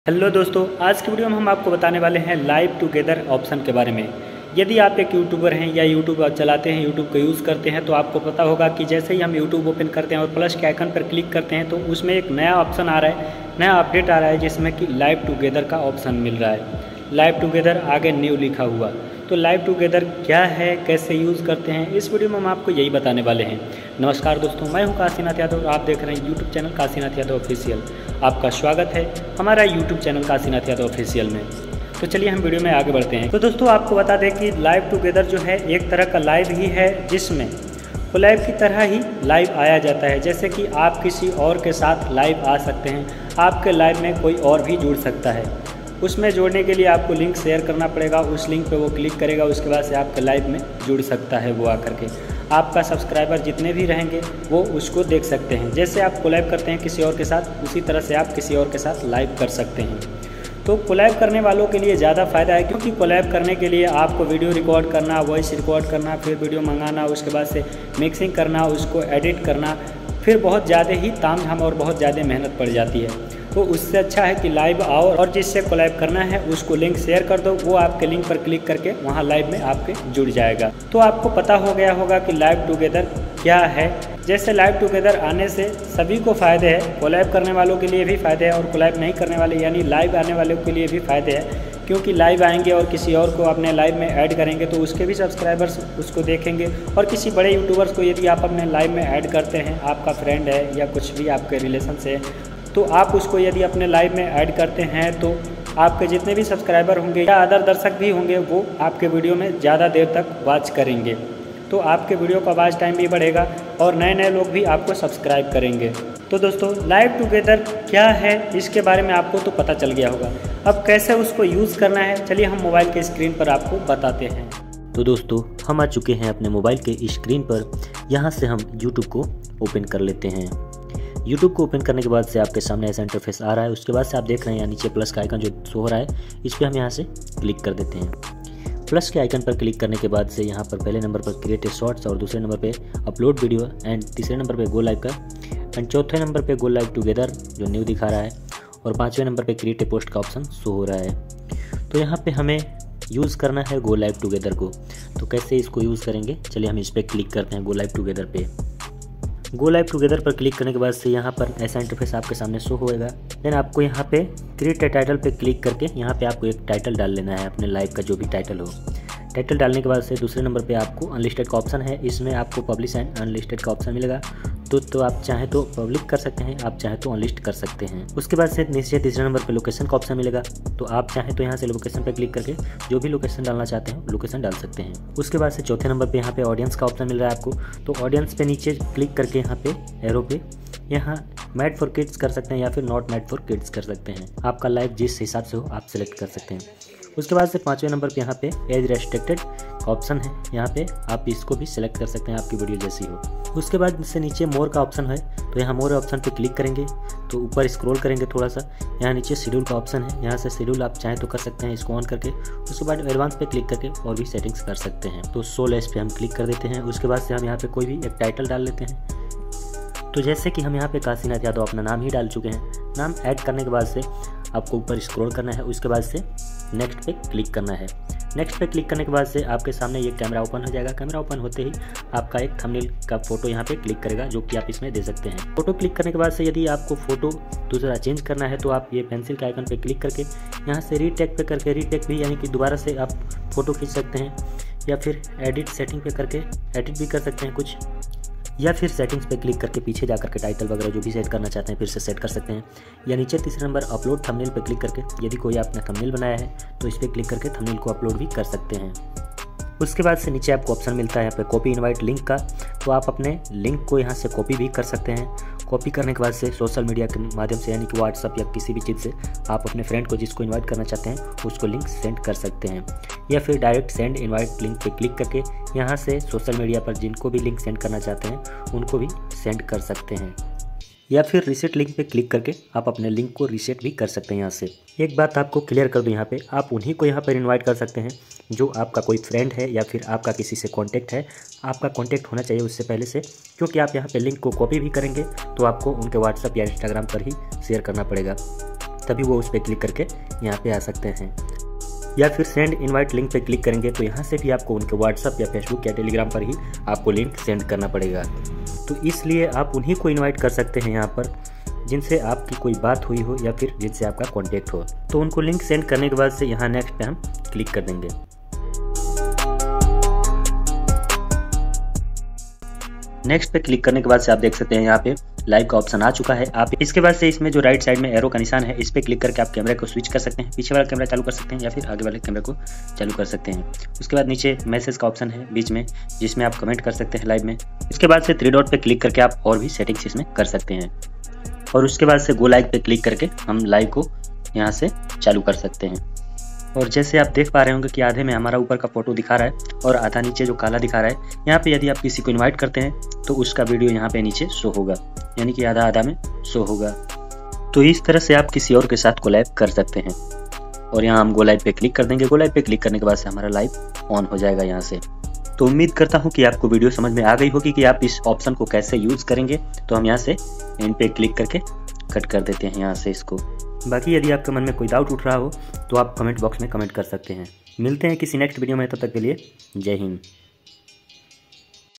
Hello दोस्तों, आज की वीडियो में हम आपको बताने वाले हैं लाइव टुगेदर ऑप्शन के बारे में। यदि आप एक यूट्यूबर हैं या यूट्यूब चलाते हैं, यूट्यूब का यूज़ करते हैं, तो आपको पता होगा कि जैसे ही हम यूट्यूब ओपन करते हैं और प्लस के आइकन पर क्लिक करते हैं तो उसमें एक नया ऑप्शन आ रहा है, नया अपडेट आ रहा है जिसमें कि लाइव टुगेदर का ऑप्शन मिल रहा है। लाइव टुगेदर आगे न्यू लिखा हुआ। तो लाइव टुगेदर क्या है, कैसे यूज़ करते हैं, इस वीडियो में हम आपको यही बताने वाले हैं। नमस्कार दोस्तों, मैं हूं काशीनाथ यादव और आप देख रहे हैं YouTube channel Kashinath Yadav official. आपका स्वागत है हमारा YouTube channel Kashinath Yadav official में। तो चलिए हम वीडियो में आगे बढ़ते हैं। तो दोस्तों, आपको बता दें कि लाइव टुगेदर जो है एक तरह का लाइव ही है जिसमें कोलैब की तरह ही लाइव आया जाता है। जैसे कि आप किसी और के साथ लाइव आ सकते हैं, आपके लाइव में कोई और भी जुड़ सकता है। उसमें जोड़ने के लिए आपको लिंक शेयर करना पड़ेगा, उस लिंक पे वो क्लिक करेगा, उसके बाद से आपके लाइव में जुड़ सकता है वो आकर के। आपका सब्सक्राइबर जितने भी रहेंगे वो उसको देख सकते हैं। जैसे आप कोलैब करते हैं किसी और के साथ, उसी तरह से आप किसी और के साथ लाइव कर सकते हैं। तो कोलैब करने वालों के लिए ज़्यादा फ़ायदा है, क्योंकि कोलैब करने के लिए आपको वीडियो रिकॉर्ड करना, वॉइस रिकॉर्ड करना, फिर वीडियो मंगाना, उसके बाद से मिक्सिंग करना, उसको एडिट करना, फिर बहुत ज़्यादा ही तामझाम और बहुत ज़्यादा मेहनत पड़ जाती है। तो उससे अच्छा है कि लाइव आओ और जिससे कोलैब करना है उसको लिंक शेयर कर दो, वो आपके लिंक पर क्लिक करके वहाँ लाइव में आपके जुड़ जाएगा। तो आपको पता हो गया होगा कि लाइव टुगेदर क्या है। जैसे लाइव टुगेदर आने से सभी को फ़ायदे हैं, कोलैब करने वालों के लिए भी फ़ायदे हैं और कोलैब नहीं करने वाले यानी लाइव आने वालों के लिए भी फ़ायदे हैं। क्योंकि लाइव आएंगे और किसी और को अपने लाइव में ऐड करेंगे तो उसके भी सब्सक्राइबर्स उसको देखेंगे। और किसी बड़े यूट्यूबर्स को यदि आप अपने लाइव में ऐड करते हैं, आपका फ्रेंड है या कुछ भी आपके रिलेशन से, तो आप उसको यदि अपने लाइव में ऐड करते हैं तो आपके जितने भी सब्सक्राइबर होंगे या अदर दर्शक भी होंगे वो आपके वीडियो में ज़्यादा देर तक वॉच करेंगे। तो आपके वीडियो का वॉच टाइम भी बढ़ेगा और नए नए लोग भी आपको सब्सक्राइब करेंगे। तो दोस्तों, लाइव टुगेदर क्या है इसके बारे में आपको तो पता चल गया होगा। अब कैसे उसको यूज़ करना है, चलिए हम मोबाइल के स्क्रीन पर आपको बताते हैं। तो दोस्तों, हम आ चुके हैं अपने मोबाइल के स्क्रीन पर। यहाँ से हम यूट्यूब को ओपन कर लेते हैं। यूट्यूब को ओपन करने के बाद से आपके सामने ऐसा इंटरफेस आ रहा है। उसके बाद से आप देख रहे हैं यहाँ नीचे प्लस का आइकन जो शो हो रहा है, इस पर हम यहाँ से क्लिक कर देते हैं। प्लस के आइकन पर क्लिक करने के बाद से यहाँ पर पहले नंबर पर क्रिएट शॉर्ट्स और दूसरे नंबर पे अपलोड वीडियो एंड तीसरे नंबर पे गो लाइव का एंड चौथे नंबर पे गो लाइव टुगेदर जो न्यू दिखा रहा है और पाँचवें नंबर पे क्रिएट ए पोस्ट का ऑप्शन शो हो रहा है। तो यहाँ पे हमें यूज़ करना है गो लाइव टुगेदर को। तो कैसे इसको यूज़ करेंगे, चलिए हम इस पर क्लिक करते हैं गो लाइव टुगेदर पे। गो लाइव टुगेदर पर क्लिक करने के बाद से यहाँ पर ऐसा इंटरफेस आपके सामने शो होएगा। देन आपको यहाँ पे क्रिएट ए टाइटल पे क्लिक करके यहाँ पे आपको एक टाइटल डाल लेना है, अपने लाइव का जो भी टाइटल हो। टाइटल डालने के बाद से दूसरे नंबर पे आपको अनलिस्टेड का ऑप्शन है, इसमें आपको पब्लिश एंड अनलिस्टेड का ऑप्शन मिलेगा। तो आप चाहें तो पब्लिक कर सकते हैं, आप चाहें तो अनलिस्ट कर सकते हैं। उसके बाद से नीचे तीसरे नंबर पे लोकेशन का ऑप्शन मिलेगा। तो आप चाहें तो यहाँ से लोकेशन पे क्लिक करके जो भी लोकेशन डालना चाहते हैं लोकेशन डाल सकते हैं। उसके बाद से चौथे नंबर पे यहाँ पे ऑडियंस का ऑप्शन मिल रहा है आपको। तो ऑडियंस पे नीचे क्लिक करके यहाँ पे एरो पे यहाँ मेड फॉर किड्स कर सकते हैं या फिर नॉट मेड फॉर किड्स कर सकते हैं। आपका लाइव जिस हिसाब से हो आप सिलेक्ट कर सकते हैं। उसके बाद से पाँचवें नंबर पे यहाँ पे एज रेस्ट्रिक्टेड ऑप्शन है, यहाँ पे आप इसको भी सिलेक्ट कर सकते हैं आपकी वीडियो जैसी हो। उसके बाद से नीचे मोर का ऑप्शन है, तो यहाँ मोर ऑप्शन पे क्लिक करेंगे तो ऊपर स्क्रॉल करेंगे थोड़ा सा, यहाँ नीचे शेड्यूल का ऑप्शन है, यहाँ से शेड्यूल आप चाहें तो कर सकते हैं इसको ऑन करके। उसके बाद एडवांस पे क्लिक करके और भी सेटिंग्स कर सकते हैं। तो शो लेस पे हम क्लिक कर देते हैं। उसके बाद से हम यहाँ पे कोई भी एक टाइटल डाल लेते हैं। तो जैसे कि हम यहाँ पे काशीनाथ यादव अपना नाम ही डाल चुके हैं। नाम ऐड करने के बाद से आपको ऊपर स्क्रॉल करना है, उसके बाद से नेक्स्ट पे क्लिक करना है। नेक्स्ट पे क्लिक करने के बाद से आपके सामने ये कैमरा ओपन हो जाएगा। कैमरा ओपन होते ही आपका एक थंबनेल का फोटो यहाँ पे क्लिक करेगा, जो कि आप इसमें दे सकते हैं। फोटो क्लिक करने के बाद से यदि आपको फोटो दूसरा चेंज करना है तो आप ये पेंसिल के आइकन पे क्लिक करके यहाँ से रीटेक पे करके, रीटेक भी यानी कि दोबारा से आप फोटो खींच सकते हैं, या फिर एडिट सेटिंग पे करके एडिट भी कर सकते हैं कुछ, या फिर सेटिंग्स पे क्लिक करके पीछे जा करके टाइटल वगैरह जो भी सेट करना चाहते हैं फिर से सेट कर सकते हैं। या नीचे तीसरे नंबर अपलोड थंबनेल पे क्लिक करके यदि कोई आपने थंबनेल बनाया है तो इस पर क्लिक करके थंबनेल को अपलोड भी कर सकते हैं। उसके बाद से नीचे आपको ऑप्शन मिलता है यहाँ पे कॉपी इनवाइट लिंक का। तो आप अपने लिंक को यहाँ से कॉपी भी कर सकते हैं। कॉपी करने के बाद से सोशल मीडिया के माध्यम से यानी कि व्हाट्सअप या किसी भी चीज़ से आप अपने फ्रेंड को जिसको इनवाइट करना चाहते हैं उसको लिंक सेंड कर सकते हैं। या फिर डायरेक्ट सेंड इनवाइट लिंक पे क्लिक करके यहाँ से सोशल मीडिया पर जिनको भी लिंक सेंड करना चाहते हैं उनको भी सेंड कर सकते हैं। या फिर रीसेट लिंक पे क्लिक करके आप अपने लिंक को रीसेट भी कर सकते हैं। यहाँ से एक बात आपको क्लियर कर दूँ, यहाँ पे आप उन्हीं को यहाँ पर इनवाइट कर सकते हैं जो आपका कोई फ्रेंड है या फिर आपका किसी से कांटेक्ट है। आपका कांटेक्ट होना चाहिए उससे पहले से, क्योंकि आप यहाँ पे लिंक को कॉपी भी करेंगे तो आपको उनके व्हाट्सएप या इंस्टाग्राम पर ही शेयर करना पड़ेगा। तभी वो उस पर क्लिक करके यहाँ पे आ सकते हैं। या फिर सेंड इनवाइट लिंक पे क्लिक करेंगे तो यहाँ से भी आपको उनके व्हाट्सअप या फेसबुक या टेलीग्राम पर ही आपको लिंक सेंड करना पड़ेगा। तो इसलिए आप उन्हीं को इनवाइट कर सकते हैं यहाँ पर जिनसे आपकी कोई बात हुई हो या फिर जिनसे आपका कॉन्टैक्ट हो। तो उनको लिंक सेंड करने के बाद से यहाँ नेक्स्ट पे हम क्लिक कर देंगे। नेक्स्ट पे क्लिक करने के बाद से आप देख सकते हैं यहाँ पे लाइव का ऑप्शन आ चुका है। आप इसके बाद से इसमें जो राइट साइड में एरो का निशान है इस पे क्लिक करके आप कैमरा को स्विच कर सकते हैं, पीछे वाला कैमरा चालू कर सकते हैं या फिर आगे वाले कैमरा को चालू कर सकते हैं। उसके बाद नीचे मैसेज का ऑप्शन है बीच में, जिसमें आप कमेंट कर सकते हैं लाइव में। इसके बाद से 3 डॉट पे क्लिक करके आप और भी सेटिंग्स इसमें कर सकते हैं और उसके बाद से गो लाइव पे क्लिक करके हम लाइव को यहाँ से चालू कर सकते हैं। और जैसे आप देख पा रहे होंगे कि आधे में हमारा ऊपर का फोटो दिखा रहा है और आधा नीचे जो काला दिखा रहा है। यहाँ पे यदि आप किसी को इनवाइट करते हैं तो उसका वीडियो यहाँ पे नीचे शो होगा, यानी कि आधा आधा में शो होगा। तो इस तरह से आप किसी और के साथ कोलैब कर सकते हैं। और यहाँ हम गो लाइव पे क्लिक कर देंगे। गो लाइव पे क्लिक करने के बाद से हमारा लाइव ऑन हो जाएगा यहाँ से। तो उम्मीद करता हूँ कि आपको वीडियो समझ में आ गई होगी कि आप इस ऑप्शन को कैसे यूज़ करेंगे। तो हम यहाँ से एंड पे क्लिक करके कट कर देते हैं यहाँ से इसको। बाकी यदि आपके मन में कोई डाउट उठ रहा हो तो आप कमेंट बॉक्स में कमेंट कर सकते हैं। मिलते हैं किसी नेक्स्ट वीडियो में, तब तक के लिए जय हिंद।